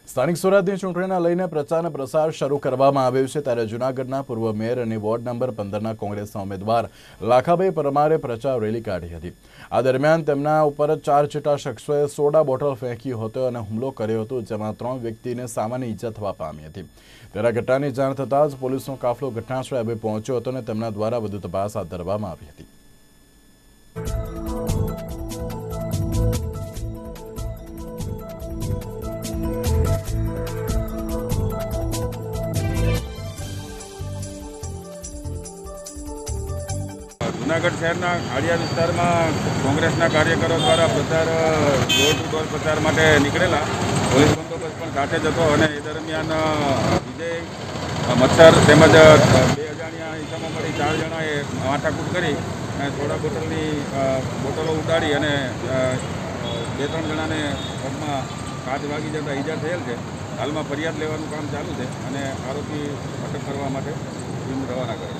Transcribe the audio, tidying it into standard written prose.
સ્થાનિક સ્વરાજની ચૂંટણીને લઈને પ્રચાર અને પ્રસાર શરૂ કરવામાં આવ્યો છે ત્યારે જૂનાગઢના પૂર્વ મેયર અને વોર્ડ નંબર 15ના કોંગ્રેસના ઉમેદવાર લાખાભાઈ પરમારે પ્રચાર રેલી કાઢી હતી। આ દરમિયાન તેમના ઉપર 4 જેટલા શખ્સોએ સોડા બોટલ ફેંકી હતો અને હુમલો કર્યો હતો, જેમાં 3 વ્યક્તિને સામાન્ય ઈજા થવા પામી હતી। ત્યારે ઘટનાની જાણ થતાં જ પોલીસનો કાફલો ઘટનાસ્થળે પહોંચ્યો હતો અને તેમના દ્વારા વધુ તપાસ હાથ ધરવામાં આવી હતી। जूनागढ़ शहरना खाड़िया विस्तार में कांग्रेसना कार्यकरो द्वारा प्रचार डोर टू डोर प्रचार माटे निकळेला। पोलीस बंदोबस्त पण साथे ज हतो अने ए दरमियान विजय मच्छर તેમજ 2 અજાણ્યા ઈસમો મળી 4 જણાએ માથાકૂટ કરી અને સોડા બોટલની બોટલો ઉડાડી અને 2-3 જણાને પગમાં કાચ વાગી જતા ઈજા થયેલ છે। હાલમાં ફરિયાદ લેવાનું કામ ચાલુ છે અને આરોપી અટક કરવા માટે ટીમ રવાના કરી।